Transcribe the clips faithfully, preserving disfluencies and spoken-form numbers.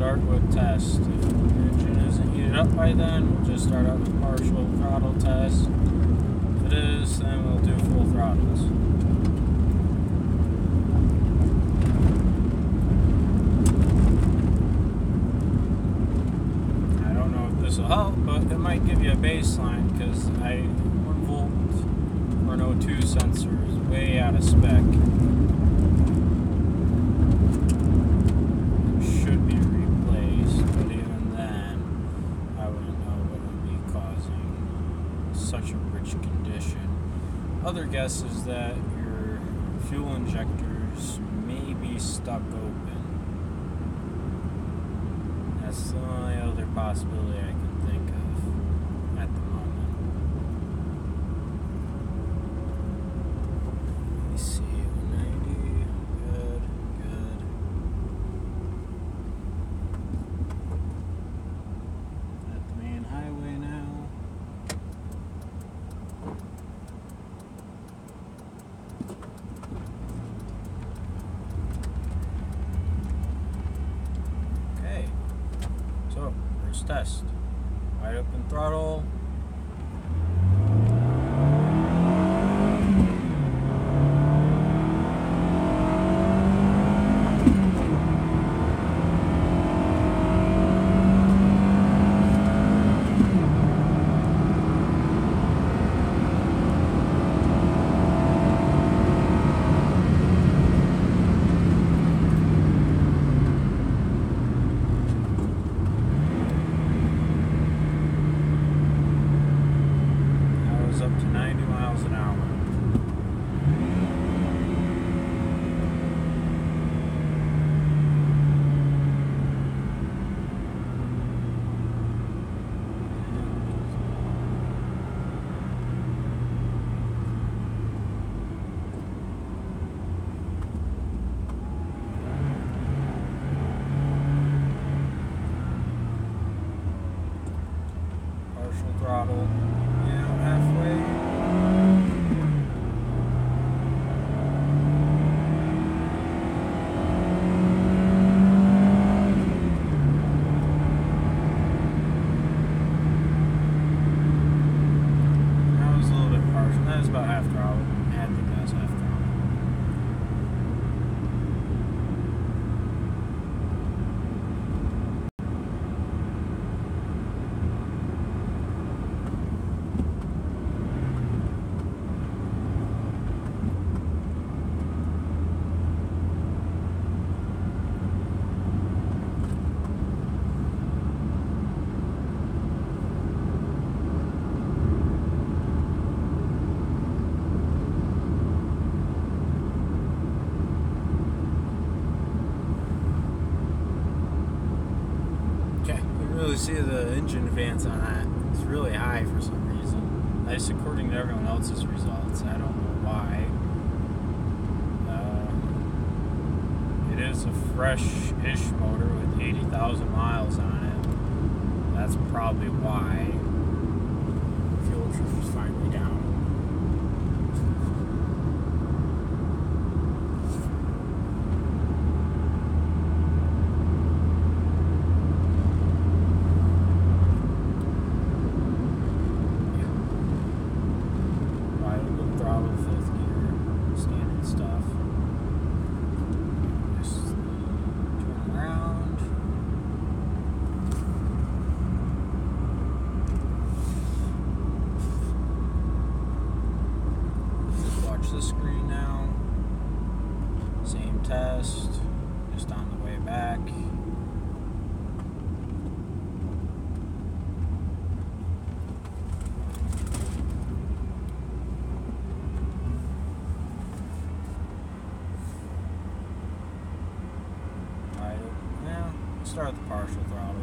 start with test. If the engine isn't heated up by then, we'll just start out with partial throttle test. If it is, then we'll do full throttles. I don't know if this will help, but it might give you a baseline because I one volt for an O two sensor is way out of spec. Should be replaced, but even then, I wouldn't know what would be causing such a rich condition. Other guess is that your fuel injectors may be stuck open. That's the only other possibility I can think of at the moment. Let me see. ninety. Good, good. At the main highway now. Okay. So, first test. Wide open throttle. Up to ninety miles an hour. Partial throttle. About half throttle. I think that's half throttle. Really see the engine fans on that. It's really high for some reason. At least according to everyone else's results. I don't know why. Uh, it is a fresh-ish motor with eighty thousand miles on it. That's probably why. Fuel truth is finally down. The screen now. Same test, just on the way back. Right, yeah, start with the partial throttle.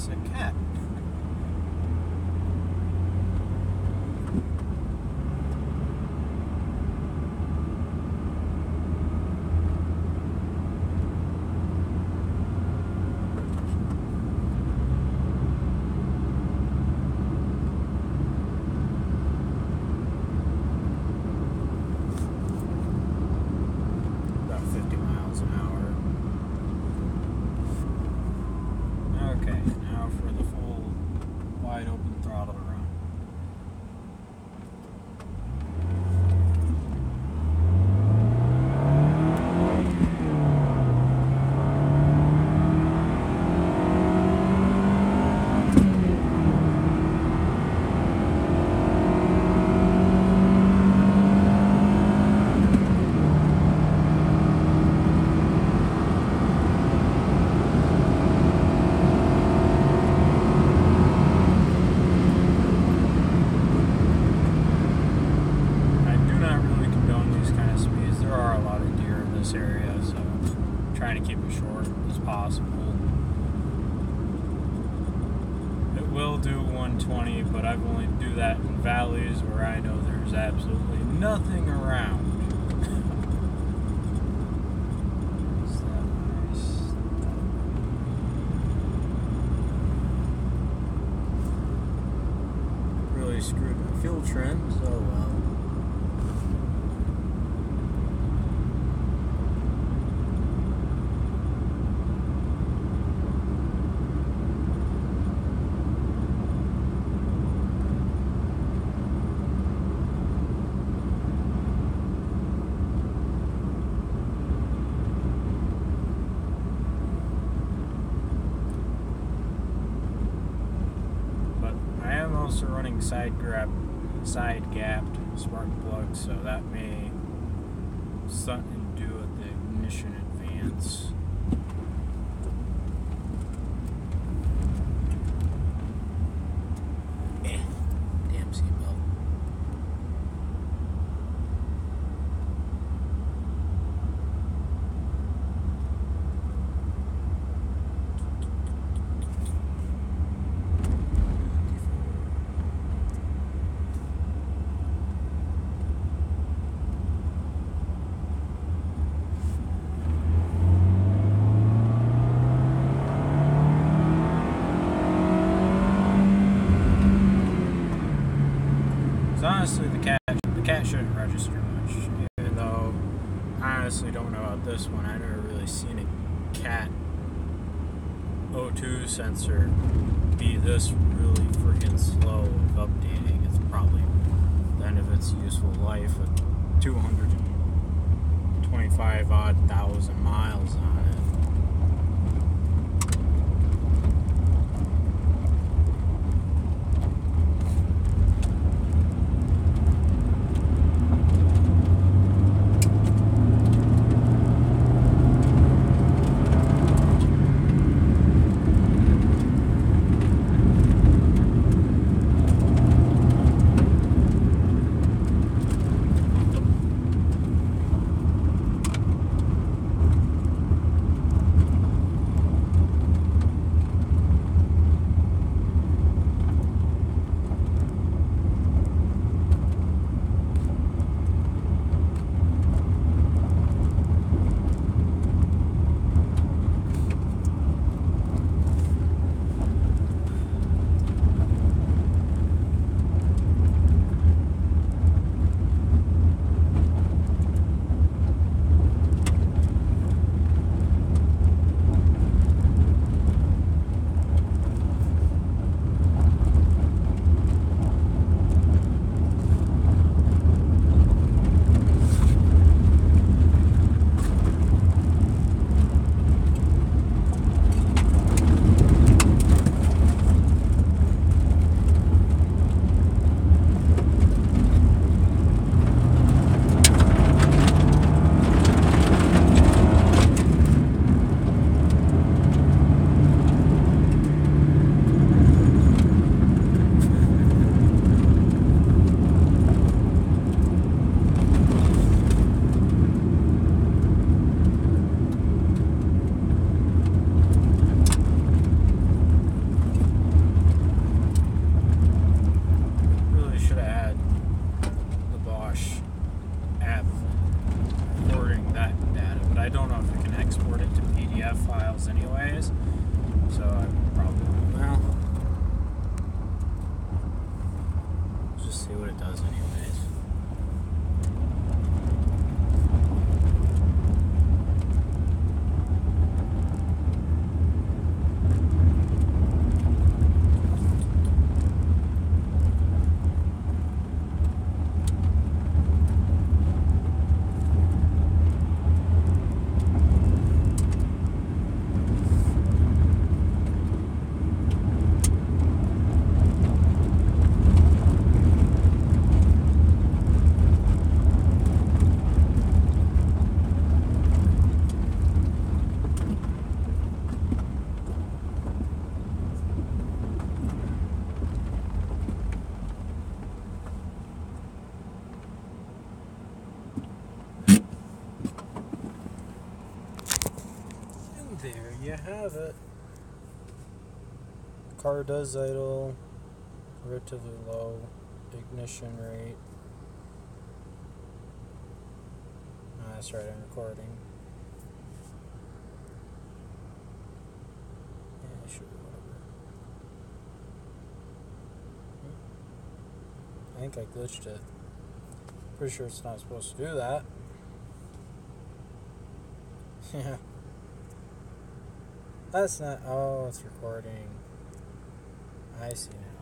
said cat. twenty, but I've only do that in valleys where I know there's absolutely nothing around. Is that nice? Really screwed my fuel trim, so well. Also running side grab, side gapped spark plug, so that may have something to do with the ignition advance. Eh, damn seatbelt. Honestly, the cat the cat shouldn't register much, even though I honestly don't know about this one. I've never really seen a cat O two sensor be this really freaking slow of updating. It's probably the end of its useful life with two hundred twenty-five odd thousand miles on it. anyways. So I probably, well, just see what it does anyways. There you have it. Car does idle, relatively low ignition rate. Oh, that's right, I'm recording. Yeah, sure, whatever. I think I glitched it. Pretty sure it's not supposed to do that. Yeah. That's not. Oh, it's recording. I see now.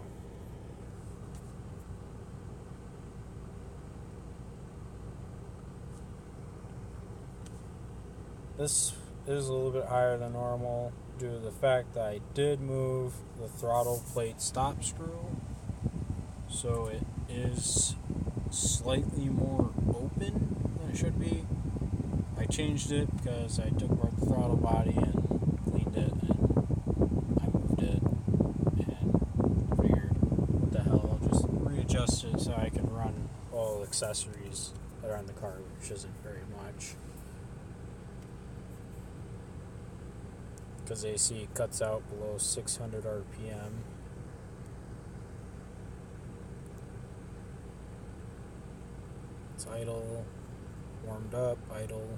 This is a little bit higher than normal due to the fact that I did move the throttle plate stop screw. So it is slightly more open than it should be. I changed it because I took apart the throttle body and cleaned it, and I moved it, and figured, what the hell, I'll just readjust it so I can run all accessories that are on the car, which isn't very much. Because A C cuts out below six hundred R P M. It's idle, warmed up, idle.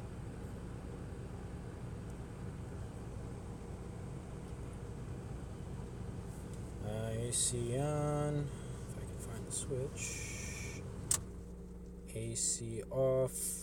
A C on, if I can find the switch. A C off.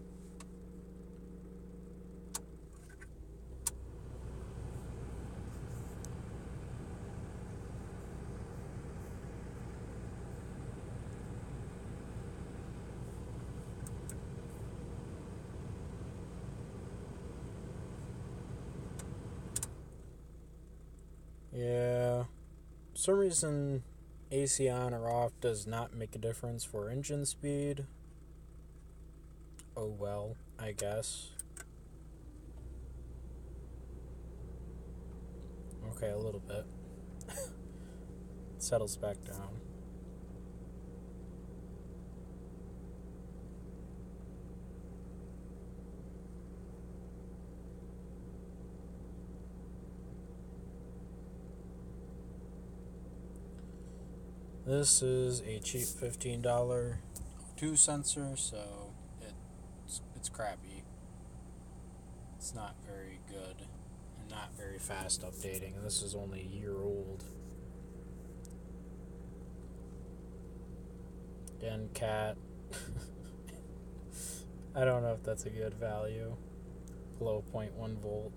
Yeah. For some reason, A C on or off does not make a difference for engine speed. Oh well, I guess. Okay, a little bit. It settles back down. This is a cheap fifteen dollars O two sensor, so it's, it's crappy. It's not very good and not very fast updating, and this is only a year old. Again, cat. I don't know if that's a good value. Below zero point one volt.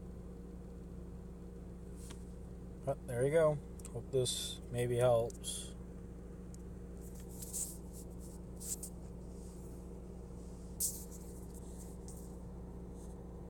But there you go. Hope this maybe helps.